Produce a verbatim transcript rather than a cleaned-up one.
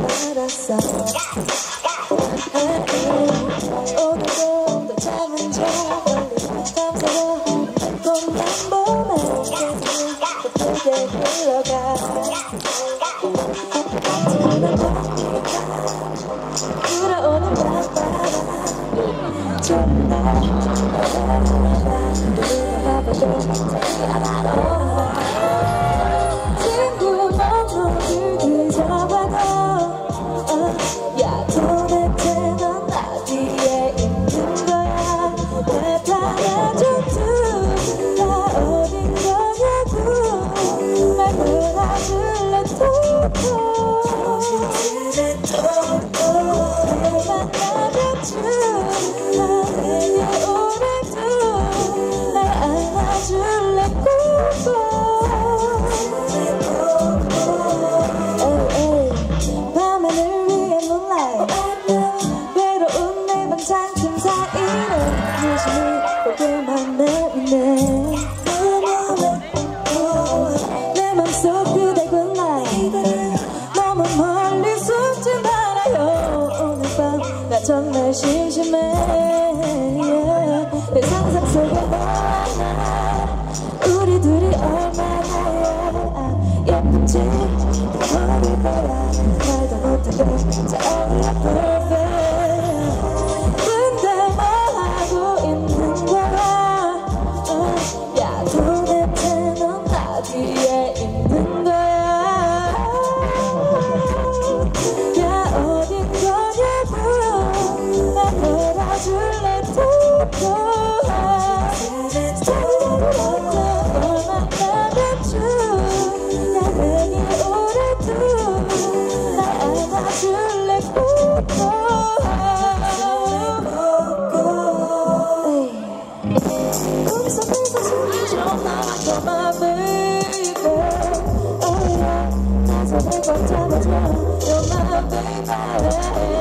알았어. 오늘도 또 잠은 자 멀리 밤새워 봄만 보면 세상이 예쁘게 흘러가. 불어오는 밤바람 좋은 날 누가 봐도 친구 너무 그저봐도 야 도대체 넌 어디에 있는 거야. 왜 달아줘도 나 어딘 거냐고 날 놀아줄래 톡톡 내 맘속 그대 굿나잇 너무 멀리 숨지 말아요. 오늘 밤 나 정말 심심해. 내 상상 속에 너와 나 우리 둘이 얼마나 예쁜지 모를 거야. 말도 못하게 저울라 perfect. 근데 뭐 하고 있는 거야. 야 도대체 넌 어디에 있는 거야. 야 어딘 거냐고 나 놀아줄래 톡톡. 너만 나가줘 나 여기 오래도 날 안아줄래 꼭. 거기서 거기서 숨이 좀 나와줘 my baby. Oh yeah 나 손을 꽉 잡아줘 You're my baby.